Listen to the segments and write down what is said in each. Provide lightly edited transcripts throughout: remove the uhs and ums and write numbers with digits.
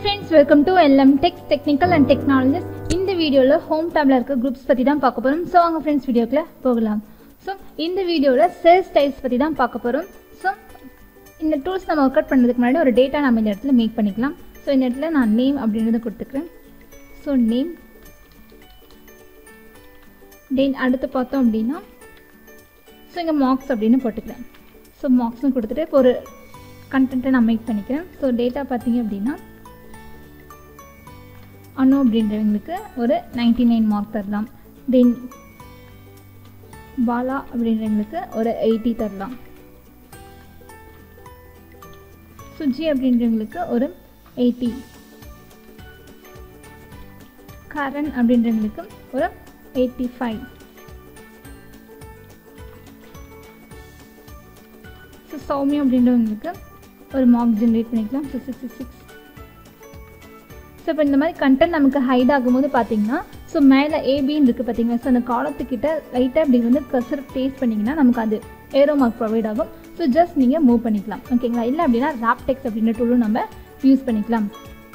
friends, welcome to LM Tech Technical and Technologies. In the video la home tab la irukka groups பத்தி தான் பார்க்க போறோம். So வாங்க friends வீடியோக்குள்ள போகலாம். So இந்த வீடியோல sales styles பத்தி தான் பார்க்க போறோம். So இந்த tools நம்ம ஒர்க் அவுட் பண்றதுக்கு முன்னாடி ஒரு டேட்டா நாம இந்த இடத்துல மேக் பண்ணிக்கலாம். So இந்த இடத்துல நான் நேம் அப்படிங்கறத கொடுத்துக்கிறேன். So நேம் then அடுத்து பார்த்தோம் அப்படினா so இங்க marks அப்படினு போட்டுக்கலாம். So marks னு கொடுத்துட்டு இப்போ ஒரு content நான் மேக் பண்ணிக்கிறேன். So டேட்டா பாத்தீங்க அப்படினா அனு அப்படின்றவங்களுக்கு ஒரு 99 மார்க் தரலாம். தென் பாலா அப்படின்றவங்களுக்கு ஒரு 80 தரலாம். சுஜி அப்படின்றவங்களுக்கு ஒரு 80. கரண் அப்படின்றவங்களுக்கு ஒரு 85. ஸோ சௌமியா அப்படின்றவங்களுக்கு ஒரு மார்க் ஜென்ரேட் பண்ணிக்கலாம். ஸோ 66. ஸோ இப்போ இந்த மாதிரி கண்டென்ட் நமக்கு ஹைட் ஆகும்போது பார்த்தீங்கன்னா ஸோ மேலே ஏபின்னு இருக்குது பார்த்தீங்கன்னா ஸோ அந்த காலத்துக்கிட்ட லைட்டாக அப்படி வந்து கர்சர் பேஸ்ட் பண்ணிங்கன்னா நமக்கு அது ஏரோ மார்க் ப்ரொவைட் ஆகும். ஸோ ஜஸ்ட் நீங்கள் மூவ் பண்ணிக்கலாம். ஓகேங்களா? இல்லை அப்படின்னா ராப்டெக்ஸ் அப்படின்ற டூலும் நம்ம யூஸ் பண்ணிக்கலாம்.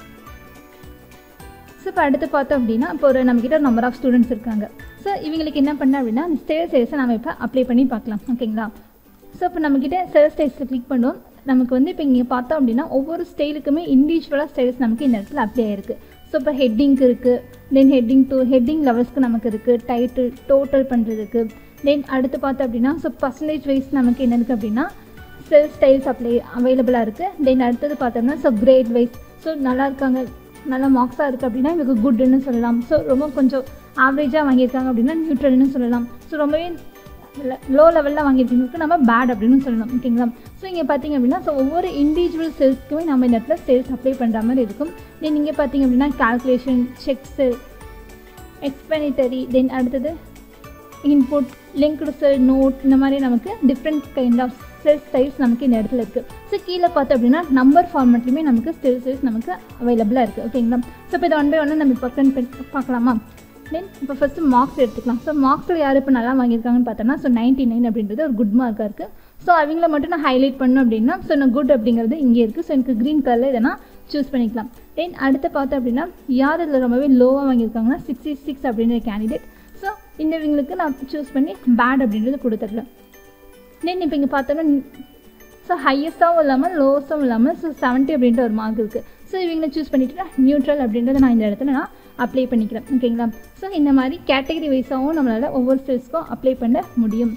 ஸோ இப்போ அடுத்து பார்த்தோம் அப்படின்னா இப்போ ஒரு நம்மக்கிட்ட நம்பர் ஆஃப் ஸ்டூடெண்ட்ஸ் இருக்காங்க. ஸோ இவங்களுக்கு என்ன பண்ண அப்படின்னா அந்த சேல்ஸை நம்ம இப்போ அப்ளை பண்ணி பார்க்கலாம். ஓகேங்களா? ஸோ இப்போ நம்மக்கிட்ட சேல்ஸ் ஸ்டைல்ஸில் கிளிக் பண்ணுவோம். நமக்கு வந்து இப்போ இங்கே பார்த்தோம் அப்படின்னா ஒவ்வொரு ஸ்டைலுக்குமே இண்டிவிஜுவலாக ஸ்டைல்ஸ் நமக்கு இந்த இடத்துல அப்ளை ஆயிருக்கு. ஸோ இப்போ ஹெட்டிங்க்கு இருக்குது, தென் ஹெட்டிங் டூ ஹெட்டிங் லெவல்ஸ்க்கு நமக்கு இருக்குது, டைட்டில் டோட்டல் பண்ணுறதுக்கு, தென் அடுத்து பார்த்தோம் அப்படின்னா ஸோ பர்சன்டேஜ் வைஸ் நமக்கு என்ன இருக்குது அப்படின்னா சேல்ஸ் ஸ்டைல்ஸ் அவைலபிளாக இருக்குது. தென் அடுத்தது பார்த்தோம்னா ஸோ கிரேட் வைஸ் ஸோ நல்லா இருக்காங்க, நல்ல மார்க்ஸாக இருக்குது அப்படின்னா இவங்க குட்னு சொல்லலாம். ஸோ ரொம்ப கொஞ்சம் ஆவரேஜாக வாங்கியிருக்காங்க அப்படின்னா நியூட்ரல்னு சொல்லலாம். ஸோ ரொம்பவே லோ லெவலில் வாங்கியிருக்கீங்களுக்கு நம்ம பேட் அப்படின்னு சொல்லலாம். ஓகேங்களா? ஸோ இங்கே பார்த்தீங்க அப்படின்னா ஸோ ஒவ்வொரு இண்டிவிஜுவல் சேல்ஸ்க்குமே நம்ம இந்த இடத்துல சேல்ஸ் அப்ளை பண்ணுற மாதிரி இருக்கும். தென் இங்கே பார்த்தீங்க அப்படின்னா கால்குலேஷன், செக்ஸு, எக்ஸ்பெனிட்டரி, தென் அடுத்தது இன்புட், லிங்க்டு செல், நோட், இந்த மாதிரி நமக்கு different kind of cell styles நமக்கு இந்த இடத்துல இருக்குது. ஸோ கீழே பார்த்தோம் அப்படின்னா நம்பர் ஃபார்மேட்லையுமே நமக்கு சேல்ஸ் நமக்கு அவைலபிளாக இருக்குது. ஓகேங்களா? ஸோ இப்போ இதை ஒன் பை ஒன்று நம்ம இப்போ பார்க்கலாமா? தென் இப்போ ஃபஸ்ட்டு மார்க்ஸ் எடுத்துக்கலாம். ஸோ மார்க்ஸில் யார் இப்போ நல்லா வாங்கியிருக்காங்கன்னு பார்த்தோம்னா ஸோ 99 அப்படின்றது ஒரு குட் மார்க்காக இருக்குது. ஸோ அவங்கள மட்டும் நான் ஹைலைட் பண்ணணும் அப்படின்னா ஸோ நான் குட் அப்படிங்கிறது இங்கே இருக்குது. ஸோ எனக்கு க்ரீன் கலரில் இதை நான் சூஸ் பண்ணிக்கலாம். தென் அடுத்து பார்த்தோம் அப்படின்னா யார் இதில் ரொம்பவே லோவாக வாங்கியிருக்காங்கன்னா 66 அப்படின்ற கேண்டிடேட். ஸோ இந்த இவங்களுக்கு நான் சூஸ் பண்ணி பேட் அப்படின்றது கொடுத்துட்றேன். தென் இப்போ இங்கே பார்த்தோம்னா ஸோ ஹையஸ்ட்டாகவும் இல்லாமல் லோவஸ்ட்டாகவும் இல்லாமல் ஸோ 70 அப்படின்ற ஒரு மார்க் இருக்குது. ஸோ இவங்களை சூஸ் பண்ணிவிட்டு நியூட்ரல் அப்படின்றத நான் இந்த இடத்துல நான் அப்ளை பண்ணிக்கிறேன். ஓகேங்களா? ஸோ இந்த மாதிரி கேட்டகரி வைஸாகவும் நம்மளால் ஒவ்வொரு ஸ்டைல்ஸ்க்கும் அப்ளை பண்ண முடியும்.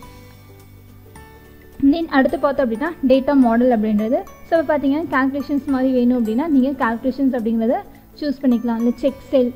தென் அடுத்து பார்த்தோம் அப்படின்னா டேட்டா மாடல் அப்படின்றது ஸோ இப்போ பார்த்தீங்கன்னா கால்குலேஷன்ஸ் மாதிரி வேணும் அப்படின்னா நீங்கள் கால்குலேஷன்ஸ் அப்படிங்கிறத சூஸ் பண்ணிக்கலாம். இல்லை check cell,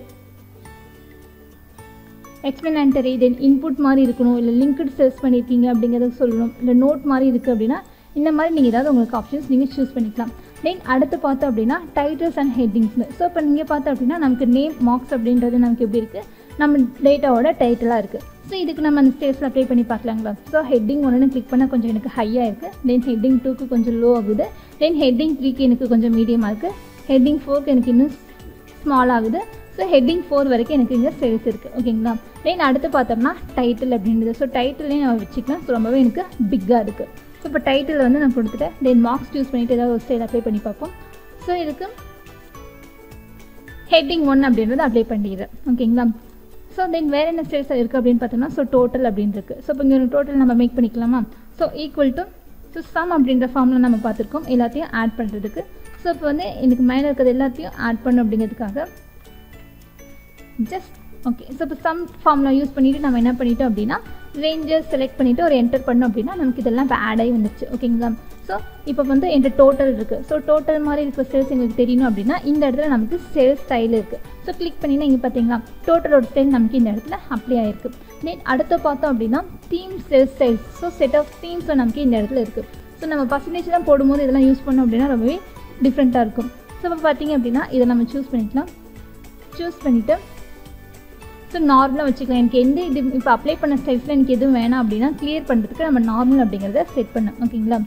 explanatory, then input மாதிரி இருக்கணும், இல்லை லிங்க்டு செல்ஸ் பண்ணியிருக்கீங்க அப்படிங்கிறத சொல்லணும், இல்லை நோட் மாதிரி இருக்குது அப்படின்னா இந்த மாதிரி நீங்கள் ஏதாவது உங்களுக்கு ஆப்ஷன்ஸ் நீங்கள் சூஸ் பண்ணிக்கலாம். தென் அடுத்து பார்த்தோம் அப்படின்னா டைட்டில்ஸ் அண்ட் ஹெட்டிங்ஸ்னு ஸோ இப்போ நீங்கள் பார்த்தோம் அப்படின்னா நமக்கு நேம், மார்க்ஸ் அப்படின்றது நமக்கு எப்படி இருக்குது, நம்ம டேட்டாவோட டைட்டிலாக இருக்குது. ஸோ இதுக்கு நம்ம அந்த ஸ்டேட்ஸில் அப்ளை பண்ணி பார்க்கலாங்களா? ஸோ ஹெட்டிங் 1 கிளிக் பண்ணால் கொஞ்சம் எனக்கு ஹையாக இருக்குது. தென் ஹெட்டிங் 2க்கு கொஞ்சம் லோ ஆகுது. தென் ஹெட்டிங் 3க்கு எனக்கு கொஞ்சம் மீடியமாக இருக்குது. ஹெட்டிங் 4க்கு எனக்கு இன்னும் ஸ்மால் ஆகுது. ஸோ ஹெட்டிங் 4 வரைக்கும் எனக்கு இங்கே சேல்ஸ் இருக்குது. ஓகேங்களா? தென் அடுத்து பார்த்தோம்னா டைட்டில் அப்படின்றது ஸோ டைட்டிலையும் நம்ம வச்சுக்கலாம். ஸோ ரொம்பவே எனக்கு பிக்காக இருக்குது. ஸோ இப்போ டைட்டில் வந்து நான் கொடுத்துட்டேன். தென் மார்க்ஸ் சூஸ் பண்ணிவிட்டு ஏதாவது ஒரு ஸ்டைல் அப்ளை பண்ணி பார்ப்போம். ஸோ இதுக்கு ஹெட்டிங் 1 அப்படின்றது அப்ளை பண்ணிடுறேன். ஓகேங்களா? ஸோ தென் வேறு என்ன ஸ்டைல்ஸ் இருக்குது அப்படின்னு பார்த்தோம்னா ஸோ டோட்டல் அப்படின்னு இருக்குது. ஸோ இப்போ இங்கே ஒரு டோட்டல் நம்ம மேக் பண்ணிக்கலாமா? So equal to so sum அப்படின்ற ஃபார்மில் நம்ம பார்த்துருக்கோம் எல்லாத்தையும் ஆட் பண்ணுறதுக்கு. ஸோ இப்போ வந்து எனக்கு மேலே இருக்கிறது எல்லாத்தையும் ஆட் பண்ணும் அப்படிங்கிறதுக்காக ஜஸ்ட் ஓகே. ஸோ இப்போ சம் ஃபார்மில் யூஸ் பண்ணிவிட்டு நம்ம என்ன பண்ணிட்டோம் அப்படின்னா ரேஞ்சஸ் செலக்ட் பண்ணிவிட்டு ஒரு என்டர் பண்ணோம் அப்படின்னா நமக்கு இதெல்லாம் இப்போ ஆட் ஆகி வந்துச்சு. ஓகேங்களா? ஸோ இப்போ வந்து என்கிட்ட டோட்டல் இருக்குது. ஸோ டோட்டல் மாதிரி இருக்கிற சேல்ஸ் எங்களுக்கு தெரியணும் அப்படின்னா இந்த இடத்துல நமக்கு சேல்ஸ் ஸ்டைல் இருக்குது. ஸோ கிளிக் பண்ணிங்கன்னா இங்கே பார்த்தீங்களா டோட்டலோட ஸ்டைல் நமக்கு இந்த இடத்துல அப்ளை ஆகிருக்கு. தென் அடுத்து பார்த்தோம் அப்படின்னா theme cell styles so set of themes நமக்கு இந்த இடத்துல இருக்குது. ஸோ நம்ம பர்சன்டேஜ் தான் போடும்போது இதெல்லாம் யூஸ் பண்ணோம் அப்படின்னா ரொம்பவே டிஃப்ரெண்ட்டாக இருக்கும். ஸோ இப்போ பார்த்தீங்க அப்படின்னா இதை நம்ம சூஸ் பண்ணிக்கலாம். சூஸ் பண்ணிவிட்டு ஸோ நார்மலாக வச்சுக்கலாம். எனக்கு எந்த இது இப்போ அப்ளை பண்ண ஸ்டைல்ஸில் எனக்கு எதுவும் வேணாம் அப்படின்னா கிளியர் பண்ணுறதுக்கு நம்ம நார்மல் அப்படிங்கிறத செட் பண்ணோம். ஓகேங்களா?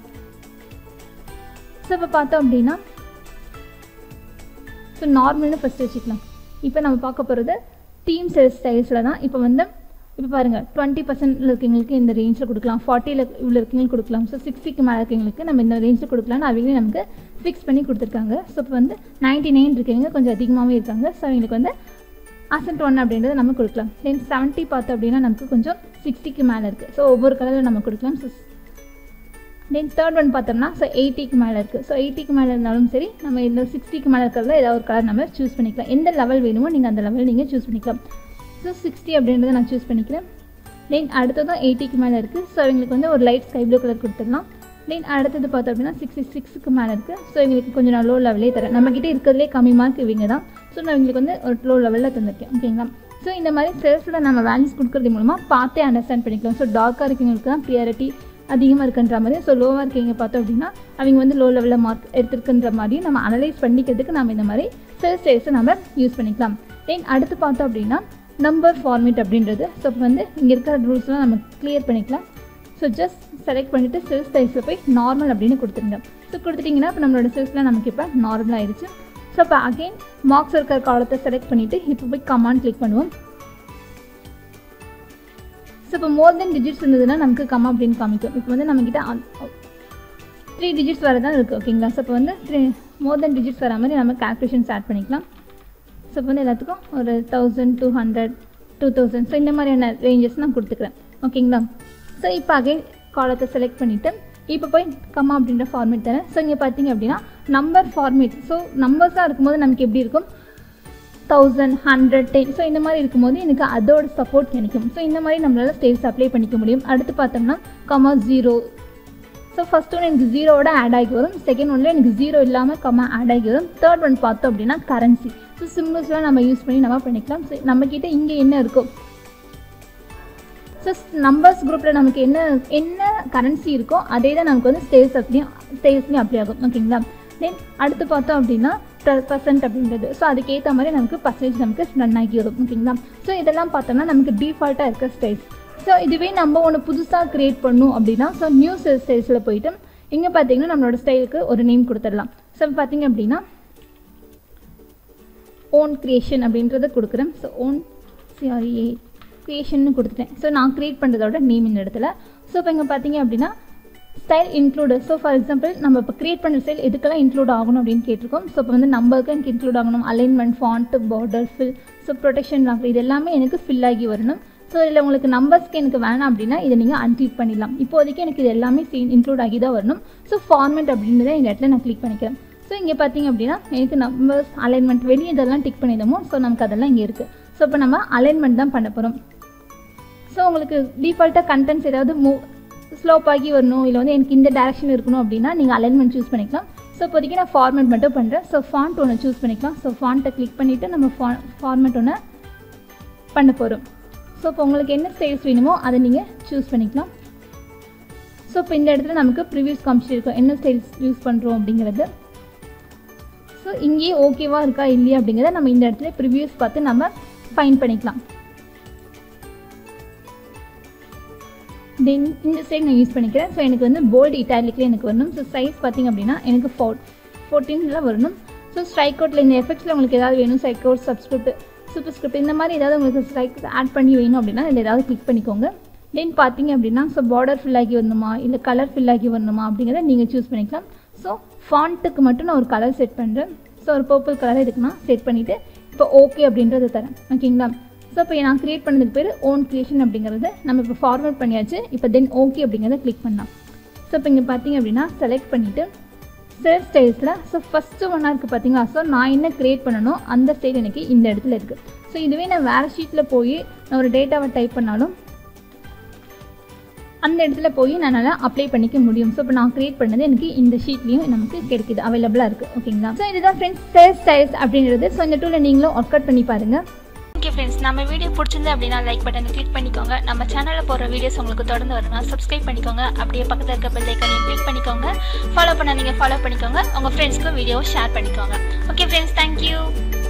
ஸோ இப்போ பார்த்தோம் அப்படின்னா ஸோ நார்மல்னு ஃபஸ்ட்டு வச்சுக்கலாம். இப்போ நம்ம பார்க்க போகிறது தீம் சேல்ஸ் ஸ்டைல்ஸில் தான். இப்போ வந்து இப்போ பாருங்கள் 20% இருக்கவங்களுக்கு இந்த ரேஞ்சில் கொடுக்கலாம், 40 இவ்வளோ இருக்கவங்களுக்கு கொடுக்கலாம். ஸோ 60க்கு மேலே இருக்கவங்களுக்கு நம்ம இந்த ரேஞ்சில் கொடுக்கலாம்னு அவங்களே நமக்கு ஃபிக்ஸ் பண்ணி கொடுத்துருக்காங்க. ஸோ இப்போ வந்து 99 இருக்கவங்க கொஞ்சம் அதிகமாகவே இருக்காங்க. ஸோ அவங்களுக்கு வந்து அசன்ட் 1 அப்படின்றத நம்ம கொடுக்கலாம். தென் 70 பார்த்தோம் அப்படின்னா நமக்கு கொஞ்சம் 60க்கு மேலே இருக்குது. ஸோ ஒவ்வொரு கலரில் நம்ம கொடுக்கலாம். ஸோ தென் தேர்ட் ஒன் பார்த்தோம்னா ஸோ 80க்கு மேலே இருக்குது. ஸோ 80க்கு மேலே இருந்தாலும் சரி நம்ம இந்த 60க்கு மேலே இருக்கிறதுல ஏதாவது ஒரு கலர் நம்ம சூஸ் பண்ணிக்கலாம். எந்த லெவல் வேணுமோ நீங்கள் அந்த லெவல் நீங்கள் சூஸ் பண்ணிக்கலாம். ஸோ 60 அப்படின்றத நான் சூஸ் பண்ணிக்கிறேன். தென் அடுத்ததும் 80க்கு மேலே இருக்குது. ஸோ இவங்களுக்கு வந்து ஒரு லைட் ஸ்கை ப்ளூ கலர் கொடுத்துடலாம். தென் அடுத்தது பார்த்தோம் அப்படின்னா 66க்கு மேலே இருக்குது. ஸோ இவங்களுக்கு கொஞ்சம் நான் லோ லெவலே தரேன். நம்மக்கிட்ட இருக்கிறதுலே கம்மி மார்க் இவங்க தான். ஸோ நான் இவங்களுக்கு வந்து ஒரு லோ லெவலில் தந்திருக்கேன். ஓகேங்களா? ஸோ இந்த மாதிரி செல்ஸில் நம்ம வேல்யூஸ் கொடுக்குறது மூலமாக பார்த்தே அண்டர்ஸ்டாண்ட் பண்ணிக்கலாம். ஸோ டார்க்காக இருக்கவங்களுக்கு தான் ப்ரியாரிட்டி அதிகமாக இருக்குன்ற மாதிரி, ஸோ லோவாக இருக்கீங்க பார்த்தோம் அப்படின்னா அவங்க வந்து லோ லெவலில் மார்க் எடுத்துருக்குன்ற மாதிரி நம்ம அனலைஸ் பண்ணிக்கிறதுக்கு நம்ம இந்த மாதிரி செல் ஸ்டைல்ஸை நம்ம யூஸ் பண்ணிக்கலாம். தென் அடுத்து பார்த்தோம் அப்படின்னா நம்பர் ஃபார்மேட் அப்படின்றது. ஸோ இப்போ வந்து இங்கே இருக்கிற ரூல்ஸ்லாம் நம்ம கிளியர் பண்ணிக்கலாம். ஸோ ஜஸ்ட் செலக்ட் பண்ணிவிட்டு செல் ஸ்டைல்ஸில் போய் நார்மல் அப்படின்னு கொடுத்துருங்க. ஸோ கொடுத்துட்டிங்கன்னா இப்போ நம்மளோட செல்ஸ்லாம் நமக்கு இப்போ நார்மல் ஆயிடுச்சு. ஸோ இப்போ அகெயின் மார்க்ஸ் இருக்கிற காலத்தை செலக்ட் பண்ணிவிட்டு இப்போ போய் கமாண்ட் கிளிக் பண்ணுவோம். ஸோ இப்போ மோர் தென் டிஜிட்ஸ் இருந்ததுன்னா நமக்கு கம்மா அப்படின்னு காமிக்கும். இப்போ வந்து நம்மக்கிட்ட 3 டிஜிட்ஸ் வர தான் இருக்குது. ஓகேங்களா? ஸோ இப்போ வந்து மோர் தென் டிஜிட்ஸ் வர மாதிரி நம்ம கால்குலேஷன்ஸ் ஆட் பண்ணிக்கலாம். ஸோ இப்போ வந்து எல்லாத்துக்கும் ஒரு 1000, 200, 2000 ஸோ இந்த மாதிரியான ரேஞ்சஸ் நான் கொடுத்துக்கிறேன். ஓகேங்களா? ஸோ இப்போ அகைன் காலத்தை செலக்ட் பண்ணிவிட்டு இப்போ போய் கம்மா அப்படின்ற ஃபார்மேட் தரேன். ஸோ இங்கே பார்த்தீங்க அப்படின்னா நம்பர் ஃபார்மேட். ஸோ நம்பர்ஸாக இருக்கும்போது நமக்கு எப்படி இருக்கும் 1000, 100, 10 ஸோ இந்த மாதிரி இருக்கும்போது எனக்கு அதோட சப்போர்ட் கிடைக்கும். ஸோ இந்த மாதிரி நம்மளால் ஸ்டைல்ஸ் அப்ளை பண்ணிக்க முடியும். அடுத்து பார்த்தோம்னா கமா 0. ஸோ ஃபஸ்ட் ஒன்று எனக்கு 0வோட ஆட் ஆகி வரும். செகண்ட் ஒன்றில் எனக்கு 0 இல்லாமல் கமா ஆட் ஆகி வரும். தேர்ட் ஒன் பார்த்தோம் அப்படின்னா கரன்சி. ஸோ சிம்பிள்ஸ்லாம் நம்ம யூஸ் பண்ணி நம்ம பண்ணிக்கலாம். ஸோ நம்மக்கிட்ட இங்கே என்ன இருக்கும், ஸோ நம்பர்ஸ் குரூப்பில் நமக்கு என்ன கரன்சி இருக்கோ அதே தான் நமக்கு வந்து ஸ்டைல்ஸ்லேயும் அப்ளை ஆகும். ஓகேங்களா? தென் அடுத்து பார்த்தோம் அப்படின்னா % அப்படின்றது. ஸோ அதுக்கேற்ற மாதிரி நமக்கு பர்சன்டேஜ் நமக்கு ரன் ஆகி வரும். ஓகேங்களா? ஸோ இதெல்லாம் பார்த்தோம்னா நமக்கு டிஃபால்ட்டாக இருக்க ஸ்டைல்ஸ். ஸோ இதுவே நம்ம ஒன்று புதுசாக க்ரியேட் பண்ணணும் அப்படின்னா ஸோ நியூ ஸ்டைல்ஸில் போயிட்டு இங்கே பார்த்தீங்கன்னா நம்மளோட ஸ்டைலுக்கு ஒரு நேம் கொடுத்துடலாம். ஸோ பார்த்தீங்க அப்படின்னா ஓன் க்ரியேஷன் அப்படின்றத கொடுக்குறேன். ஸோ ஓன் க்ரியேஷன்னு கொடுத்துட்டேன். ஸோ நான் க்ரியேட் பண்ணுறதோட நேம் இந்த இடத்துல. ஸோ இப்போ இங்கே பார்த்தீங்க அப்படின்னா style include. So for example நம்ம இப்போ க்ரியேட் பண்ணுற ஸ்டைல் எதுக்கெல்லாம் இன்க்ளூட் ஆகணும் அப்படின்னு கேட்டிருக்கோம். ஸோ இப்போ வந்து நம்பருக்கு எனக்கு இன்க்ளூட் ஆகணும், alignment, font, border, fill, so protection lock இது எல்லாமே எனக்கு ஃபில் ஆகி வரணும். ஸோ இதில் உங்களுக்கு நம்பர்ஸ்க்கு எனக்கு வேணாம் அப்படின்னா இதை நீங்கள் அன்க்ளிக் பண்ணிடலாம். இப்போதைக்கு எனக்கு இது எல்லாமே இன்க்ளூட் ஆகி தான் வரணும். ஸோ ஃபார்மேட் அப்படின்றத இந்த இடத்துல நான் கிளிக் பண்ணிக்கிறேன். ஸோ இங்கே பார்த்தீங்க அப்படின்னா எனக்கு நம்பர்ஸ், அலைன்மெண்ட் வெளியே இதெல்லாம் டிக் பண்ணிடுமோ. ஸோ நமக்கு அதெல்லாம் இங்கே இருக்குது. ஸோ இப்போ நம்ம அலைன்மெண்ட் தான் பண்ண போகிறோம். ஸோ உங்களுக்கு டிஃபால்ட்டாக கண்டென்ட்ஸ் ஏதாவது ஸ்லோப் ஆகி வரணும், இல்லை வந்து எனக்கு இந்த டேரக்ஷன் இருக்கணும் அப்படின்னா நீங்கள் அலைன்மெண்ட் சூஸ் பண்ணிக்கலாம். ஸோ இப்போதைக்கு நான் ஃபார்மேட் மட்டும் பண்ணுறேன். ஸோ ஃபாண்ட் ஒன்று சூஸ் பண்ணிக்கலாம். ஸோ ஃபாண்ட்டை கிளிக் பண்ணிவிட்டு நம்ம ஃபார்மேட் ஒன்று பண்ண போகிறோம். ஸோ இப்போ உங்களுக்கு என்ன ஸ்டைல்ஸ் வேணுமோ அதை நீங்கள் சூஸ் பண்ணிக்கலாம். ஸோ இப்போ இந்த இடத்துல நமக்கு ப்ரிவியூஸ் காமிச்சிருக்கோம் என்ன ஸ்டைல்ஸ் யூஸ் பண்ணுறோம் அப்படிங்கிறது. ஸோ இங்கேயே ஓகேவா இருக்கா இல்லையா அப்படிங்கிறத நம்ம இந்த இடத்துல ப்ரிவியூஸ் பார்த்து நம்ம ஃபைன் பண்ணிக்கலாம். தென் இந்த சைட் நான் யூஸ் பண்ணிக்கிறேன். ஸோ எனக்கு வந்து போல்டு இட்டாலிக்கில் எனக்கு வரணும். ஸோ சைஸ் பார்த்திங்க அப்படின்னா எனக்கு 14 வரணும். ஸோ ஸ்ட்ரைக் அவுட்டில் இந்த எஃபெக்ட்ஸில் உங்களுக்கு ஏதாவது வேணும், strike out, subscript, superscript இந்த மாதிரி ஏதாவது உங்களுக்கு ஸ்ட்ரைக் ஆட் பண்ணி வேணும் அப்படின்னா இதில் ஏதாவது கிளிக் பண்ணிக்கோங்க. தென் பார்த்தீங்க அப்படின்னா ஸோ பார்டர் ஃபில் ஆகி வரணுமா இல்லை கலர் ஃபில் ஆகி வரணுமா அப்படிங்கிறத நீங்கள் சூஸ் பண்ணிக்கலாம். ஸோ ஃபாண்ட்டுக்கு மட்டும் நான் ஒரு கலர் செட் பண்ணுறேன். ஸோ ஒரு பர்பிள் கலர் இதுக்கு நான் செட் பண்ணிவிட்டு இப்போ ஓகே அப்படின்றத தரேன். ஓகேங்களா? ஸோ இப்போ நான் க்ரியேட் பண்ணதுக்கு பேர் ஓன் க்ரியேஷன் அப்படிங்கிறது நம்ம இப்போ ஃபார்வர்ட் பண்ணியாச்சு. இப்போ தென் ஓகே அப்படிங்கிறத கிளிக் பண்ணலாம். ஸோ இப்போ இங்கே பார்த்தீங்க அப்படின்னா செலக்ட் பண்ணிவிட்டு செல் ஸ்டைல்ஸில் ஸோ ஃபஸ்ட்டு ஒன்றா இருக்குது பார்த்தீங்களா. ஸோ நான் என்ன க்ரியேட் பண்ணணும் அந்த ஸ்டைல் எனக்கு இந்த இடத்துல இருக்குது. ஸோ இதுவே நான் வேறு ஷீட்டில் போய் நான் ஒரு டேட்டாவை டைப் பண்ணாலும் அந்த இடத்துல போய் நான் அப்ளை பண்ணிக்க முடியும். ஸோ இப்போ நான் க்ரியேட் பண்ணது எனக்கு இந்த ஷீட்லேயும் நமக்கு கிடைக்குது, அவைலபிளாக இருக்குது. ஓகேங்களா? ஸோ இதுதான் ஃப்ரெண்ட்ஸ் செல் ஸ்டைல்ஸ் அப்படின்றது. ஸோ இந்த டூலை நீங்களும் ஒர்க் அவுட் பண்ணி பாருங்கள். ஓகே ஃப்ரெண்ட்ஸ், நம்ம வீடியோ பிடிச்சிருந்து அப்படின்னா லைக் பட்டனை கிளிக் பண்ணிக்கோங்க. நம்ம சேனலில் போடுற வீடியோஸ் உங்களுக்கு தொடர்ந்து வரணும்னா சப்ஸ்கிரைப் பண்ணிக்கோங்க. அப்படியே பக்கத்தில் இருக்க பெல் ஐக்கானையும் கிளிக் பண்ணிக்கோங்க. ஃபாலோ பண்ண நீங்கள் ஃபாலோ பண்ணிக்கோங்க. உங்கள் ஃப்ரெண்ட்ஸ்க்கும் வீடியோவை ஷேர் பண்ணிக்கோங்க. Okay friends, thank you.